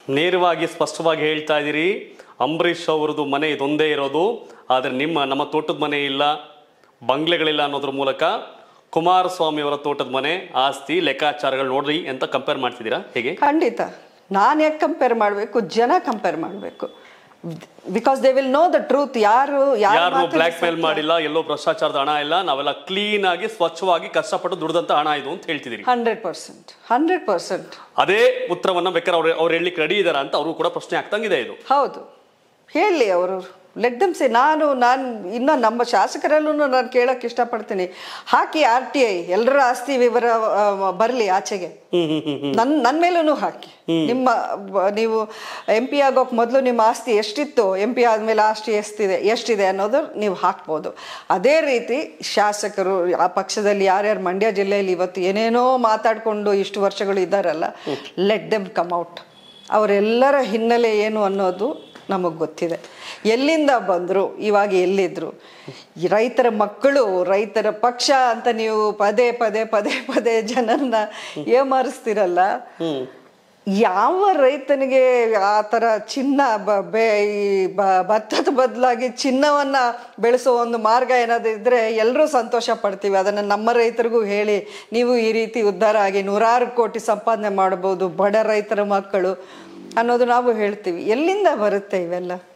ನೇರವಾಗಿ ಸ್ಪಷ್ಟವಾಗಿ ಹೇಳ್ತಾ ಇದ್ದೀರಿ, ಅಂಬರೀಷ್ ಅವರದು ಮನೆ ಇದೊಂದೇ ಇರೋದು, ಆದರೆ ನಮ್ಮ ತೋಟದ ಮನೆ ಇಲ್ಲ, ಬಂಗ್ಲೆಗಳಿಲ್ಲ ಅನ್ನೋದ್ರ ಮೂಲಕ ಕುಮಾರಸ್ವಾಮಿ ಅವರ ತೋಟದ ಮನೆ ಆಸ್ತಿ ಲೆಕ್ಕಾಚಾರಗಳು ನೋಡ್ರಿ ಅಂತ ಕಂಪೇರ್ ಮಾಡ್ತಿದ್ದೀರಾ ಹೇಗೆ? ಖಂಡಿತ. ನಾನು ಯಾಕೆ ಕಂಪೇರ್ ಮಾಡಬೇಕು, ಜನ ಕಂಪೇರ್ ಮಾಡಬೇಕು. Because they will know the truth. ಯಾರು ಬ್ಲಾಕ್ ಮೇಲ್ ಮಾಡಿಲ್ಲ, ಎಲ್ಲೋ ಭ್ರಷ್ಟಾಚಾರದ ಹಣ ಇಲ್ಲ, ನಾವೆಲ್ಲ ಕ್ಲೀನ್ ಆಗಿ ಸ್ವಚ್ಛವಾಗಿ ಕಷ್ಟಪಟ್ಟು ದುಡಿದಂತ ಹಣ ಇದು ಅಂತ ಹೇಳ್ತಿದ್ದೀರಿ. 100%. ಅದೇ ಉತ್ತರವನ್ನ ಬೇಕಾದ್ರೆ ಅವ್ರು ಹೇಳಲಿಕ್ಕೆ ರೆಡಿ ಇದಾರ ಅಂತ ಅವರು ಕೂಡ ಪ್ರಶ್ನೆ ಆಗ್ತಂಗಿದೆ. ಇದು ಹೌದು, ಹೇಳಿ ಅವರು. Let them say. ನಾನು ಇನ್ನು ನಮ್ಮ ಶಾಸಕರಲ್ಲೂ ನಾನು ಕೇಳೋಕೆ ಇಷ್ಟಪಡ್ತೀನಿ, ಹಾಕಿ RTI ಎಲ್ಲರ ಆಸ್ತಿ ವಿವರ ಬರಲಿ ಆಚೆಗೆ. ನನ್ನ ಮೇಲೂ ಹಾಕಿ. ನೀವು MP ಆಗೋಕೆ ಮೊದಲು ನಿಮ್ಮ ಆಸ್ತಿ ಎಷ್ಟಿತ್ತು, MP ಆದಮೇಲೆ ಆಸ್ತಿ ಎಷ್ಟಿದೆ ಅನ್ನೋದು ನೀವು ಹಾಕ್ಬೋದು. ಅದೇ ರೀತಿ ಶಾಸಕರು ಆ ಪಕ್ಷದಲ್ಲಿ ಯಾರ್ಯಾರು ಮಂಡ್ಯ ಜಿಲ್ಲೆಯಲ್ಲಿ ಇವತ್ತು ಏನೇನೋ ಮಾತಾಡಿಕೊಂಡು ಇಷ್ಟು ವರ್ಷಗಳು ಇದ್ದಾರಲ್ಲ, ಲೆಟ್ ದೆಮ್ ಕಮ್ ಔಟ್. ಅವರೆಲ್ಲರ ಹಿನ್ನೆಲೆ ಏನು ಅನ್ನೋದು ನಮಗೆ ಗೊತ್ತಿದೆ. ಎಲ್ಲಿಂದ ಬಂದರು, ಇವಾಗ ಎಲ್ಲಿದ್ರು, ರೈತರ ಮಕ್ಕಳು, ರೈತರ ಪಕ್ಷ ಅಂತ ನೀವು ಪದೇ ಪದೇ ಪದೇ ಪದೇ ಜನರನ್ನ ಏಮಾರಿಸ್ತಿರಲ್ಲ. ಯಾವ ರೈತನಿಗೆ ಆ ಥರ ಚಿನ್ನ ಭತ್ತದ ಬದಲಾಗಿ ಚಿನ್ನವನ್ನ ಬೆಳೆಸೋ ಒಂದು ಮಾರ್ಗ ಏನಾದರೂ ಇದ್ರೆ ಎಲ್ಲರೂ ಸಂತೋಷ ಪಡ್ತೀವಿ. ಅದನ್ನು ನಮ್ಮ ರೈತರಿಗೂ ಹೇಳಿ, ನೀವು ಈ ರೀತಿ ಉದ್ಧಾರ ಆಗಿ 100 ಕೋಟಿ ಸಂಪಾದನೆ ಮಾಡ್ಬೋದು, ಬಡ ರೈತರ ಮಕ್ಕಳು ಅನ್ನೋದು ನಾವು ಹೇಳ್ತೀವಿ. ಎಲ್ಲಿಂದ ಬರುತ್ತೆ ಇವೆಲ್ಲ?